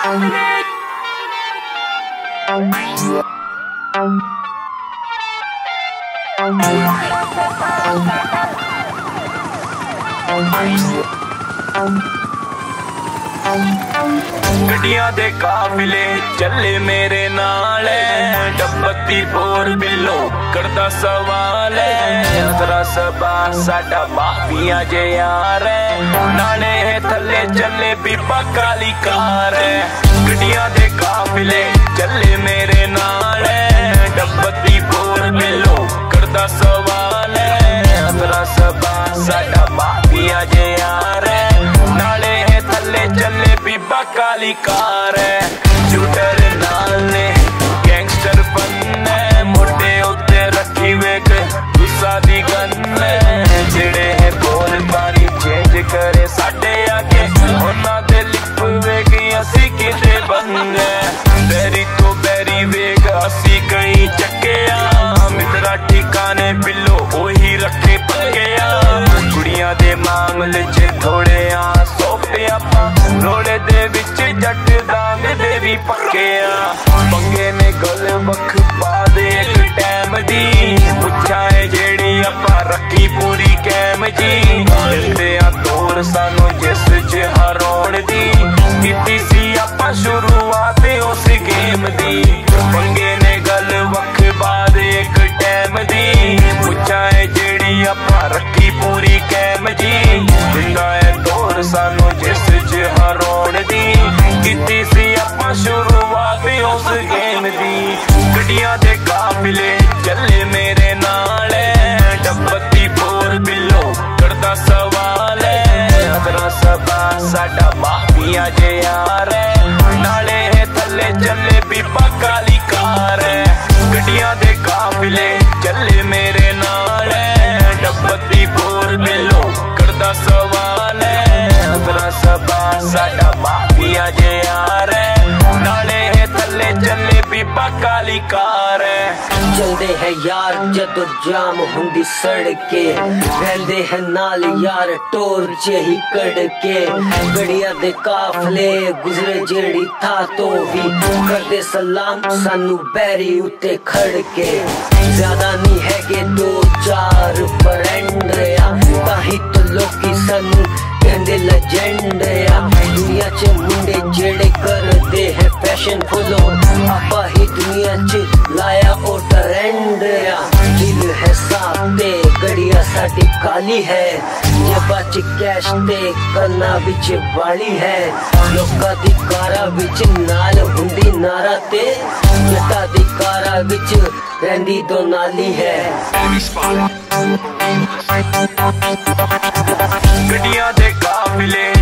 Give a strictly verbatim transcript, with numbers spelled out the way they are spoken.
गड्डियां दे काफिले चले मेरे नाल, डब्बती बोर बिलो करदा सवाल है। अतरा सबा साडा माफिया जे यार, नाले थले चले बीबा काली कार। गड्डियां दे काफिले चले मेरे नाल, डब्बती बोर बिलो करदा सवाल है। अतरा सबा साडा माफिया जे यार, नाले थले चले बीबा काली कार। शूटर नाल ने गैंगस्टर बनने, मोटे उत्ते रखी वेक गुस्सा दी गन। जेड़े है बोल बारी चेंज करे साडे आगे, उन्हां दे लिप वेक असी किते बनने। बैरी तो बैरी वेक असी कई चक्किया, मित्रा ठिकाने बिलो ओही रखे पक्किया। कुड़ियां दे मामले च थोड़े आ सोफे आपां, रोड़े दे विच जट दांग दे भी पक्किया। पंगे ने गल वख पा दे एक टैम दी, पुछा है जेड़ी आपां रखी पूरी कैम जी। दिंदे आ तोड़ सानू जिस च हराउण दी, कीती सी आपां शुरुआत उस गेम दी। पंगे ने गल वख पा दे एक टैम दी, पुछा है जेड़ी आपां रखी पूरी कैम जी। दिंदा है तोड़ सानू जिस च हराउण दी, कीती सी आपां शुरुआत उस गेम दी। गड्डियां दे काफिले चले मेरे नाल, डब्बती बोर बिलो करदा सवाल है। अदरा सबा साडा माफिया जे यार, नाले थले चले बीबा काली कार। गड्डियां दे काफिले चले मेरे नाल, डब्बती बोर बिलो करदा सवाल है। अदरा सबा साडा माफिया जे यार, नाले थले चले बीबा काली कार। चलदे है यार जदों जाम हुंदी सड़के, रहंदे है नाल यार टोर्च ही कड़के। गड़िया दे काफले गुजरे जेड़ी था तो भी, करदे सलाम सानू बैरी उत्ते खड़के। ज्यादा नहीं है के दो चार फ्रेंड या, ताही तो लोकी सानू कहंदे लेजेंड या। दुनिया च मुंडे जेड़े करदे है फैशन फॉलो, आपा ही दुनिया च लाया ओ ट्रेंड या। दिल है साफ ते गड़िया साडी काली है, जेबा च कैश ते कन्ना विच वाली है। लोका दी कारा विच नाल हुंदी नारा ते, जटा दी कारा विच रहंदी दो नाली है। गड्डियां दे काफिले